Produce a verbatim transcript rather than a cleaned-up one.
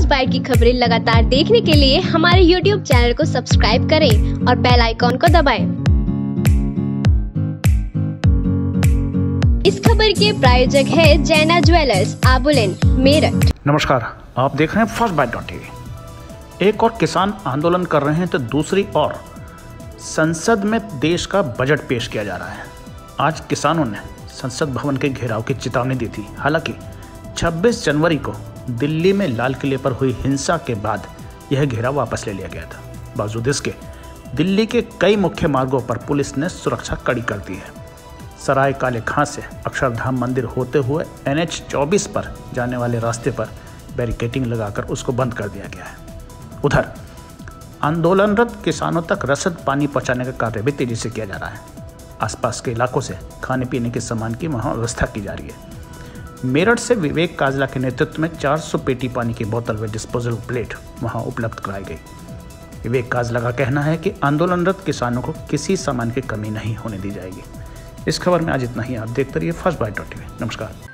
Inspire की खबरें लगातार देखने के लिए हमारे यूट्यूब चैनल को सब्सक्राइब करें और बेल आइकॉन को दबाएं। इस खबर के प्रायोजक है जैना ज्वेलर्स, आबुलेन, मेरठ। नमस्कार, आप देख रहे हैं फर्स्ट बाइट डॉट टीवी। एक और किसान आंदोलन कर रहे हैं तो दूसरी ओर संसद में देश का बजट पेश किया जा रहा है। आज किसानों ने संसद भवन के घेराव की चेतावनी दी थी। हालांकि छब्बीस जनवरी को दिल्ली में लाल किले पर हुई हिंसा के बाद यह घेराव वापस ले लिया गया था। बावजूद इसके दिल्ली के कई मुख्य मार्गों पर पुलिस ने सुरक्षा कड़ी कर दी है। सराय काले खां से अक्षरधाम मंदिर होते हुए एन एच चौबीस पर जाने वाले रास्ते पर बैरिकेडिंग लगाकर उसको बंद कर दिया गया है। उधर आंदोलनरत किसानों तक रसद पानी पहुंचाने का कार्य भी तेजी से किया जा रहा है। आसपास के इलाकों से खाने पीने के सामान की वहां व्यवस्था की जा रही है। मेरठ से विवेक काजला के नेतृत्व में चार सौ पेटी पानी की बोतल व डिस्पोजल प्लेट वहां उपलब्ध कराई गई। विवेक काजला का कहना है कि आंदोलनरत किसानों को किसी सामान की कमी नहीं होने दी जाएगी। इस खबर में आज इतना ही। आप देखते रहिए फर्स्ट बाइट डॉट टीवी। नमस्कार।